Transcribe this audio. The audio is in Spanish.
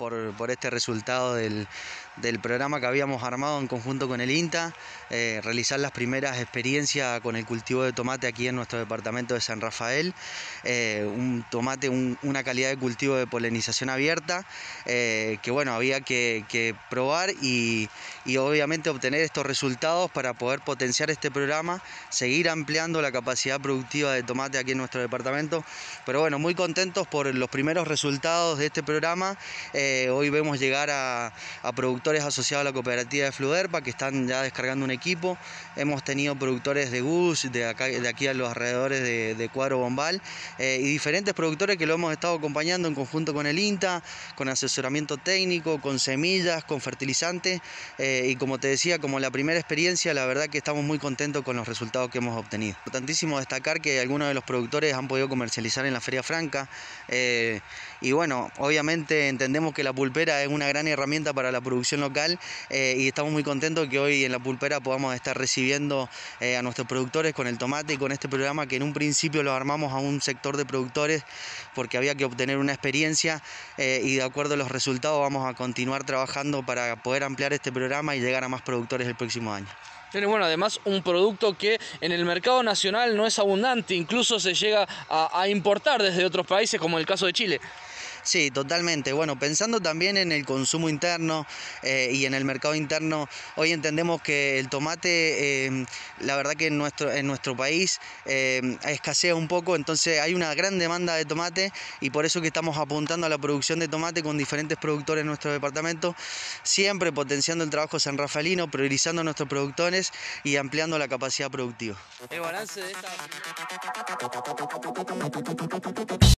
por este resultado del programa que habíamos armado en conjunto con el INTA, realizar las primeras experiencias con el cultivo de tomate aquí en nuestro departamento de San Rafael. Un tomate, una calidad de cultivo de polinización abierta, que bueno, había que probar y obviamente obtener estos resultados para poder potenciar este programa, seguir ampliando la capacidad productiva de tomate aquí en nuestro departamento. Pero bueno, muy contentos por los primeros resultados de este programa. Hoy vemos llegar a productores asociados a la cooperativa de Fluderpa que están ya descargando un equipo. Hemos tenido productores de Gus, de aquí a los alrededores de Cuadro Bombal, y diferentes productores que lo hemos estado acompañando en conjunto con el INTA, con asesoramiento técnico, con semillas, con fertilizantes, y como te decía, como la primera experiencia, la verdad que estamos muy contentos con los resultados que hemos obtenido. Importantísimo destacar que algunos de los productores han podido comercializar en la Feria Franca, y bueno, obviamente entendemos que la pulpera es una gran herramienta para la producción local, y estamos muy contentos que hoy en la pulpera podamos estar recibiendo a nuestros productores con el tomate y con este programa que en un principio lo armamos a un sector de productores porque había que obtener una experiencia, y de acuerdo a los resultados vamos a continuar trabajando para poder ampliar este programa y llegar a más productores el próximo año. Bueno, además un producto que en el mercado nacional no es abundante, incluso se llega a importar desde otros países como el caso de Chile. Sí, totalmente. Bueno, pensando también en el consumo interno y en el mercado interno, hoy entendemos que el tomate, la verdad que en nuestro país escasea un poco, entonces hay una gran demanda de tomate y por eso que estamos apuntando a la producción de tomate con diferentes productores en nuestro departamento, siempre potenciando el trabajo sanrafaelino, priorizando a nuestros productores y ampliando la capacidad productiva. El balance de esta...